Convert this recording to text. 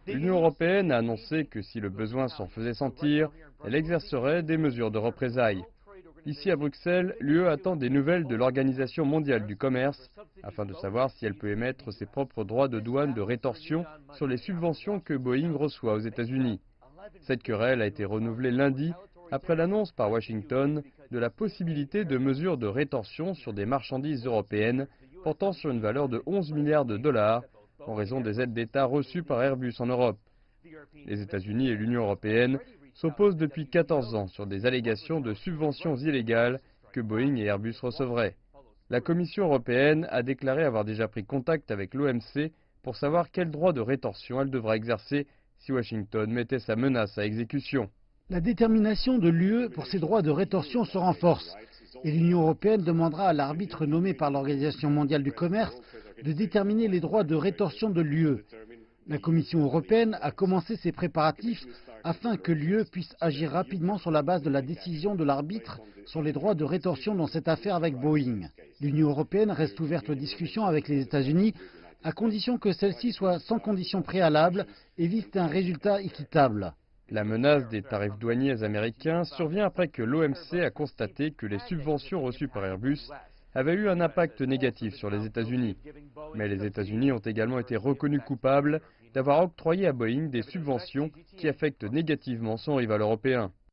L'Union européenne a annoncé que si le besoin s'en faisait sentir, elle exercerait des mesures de représailles. Ici à Bruxelles, l'UE attend des nouvelles de l'Organisation mondiale du commerce afin de savoir si elle peut émettre ses propres droits de douane de rétorsion sur les subventions que Boeing reçoit aux États-Unis. Cette querelle a été renouvelée lundi après l'annonce par Washington de la possibilité de mesures de rétorsion sur des marchandises européennes portant sur une valeur de 11 milliards de dollars en raison des aides d'État reçues par Airbus en Europe. Les États-Unis et l'Union européenne s'opposent depuis 14 ans sur des allégations de subventions illégales que Boeing et Airbus recevraient. La Commission européenne a déclaré avoir déjà pris contact avec l'OMC pour savoir quel droit de rétorsion elle devra exercer si Washington mettait sa menace à exécution. La détermination de l'UE pour ses droits de rétorsion se renforce et l'Union européenne demandera à l'arbitre nommé par l'Organisation mondiale du commerce de déterminer les droits de rétorsion de l'UE. La Commission européenne a commencé ses préparatifs afin que l'UE puisse agir rapidement sur la base de la décision de l'arbitre sur les droits de rétorsion dans cette affaire avec Boeing. L'Union européenne reste ouverte aux discussions avec les États-Unis à condition que celles-ci soient sans conditions préalables et visent un résultat équitable. La menace des tarifs douaniers américains survient après que l'OMC a constaté que les subventions reçues par Airbus avaient eu un impact négatif sur les États-Unis. Mais les États-Unis ont également été reconnus coupables d'avoir octroyé à Boeing des subventions qui affectent négativement son rival européen.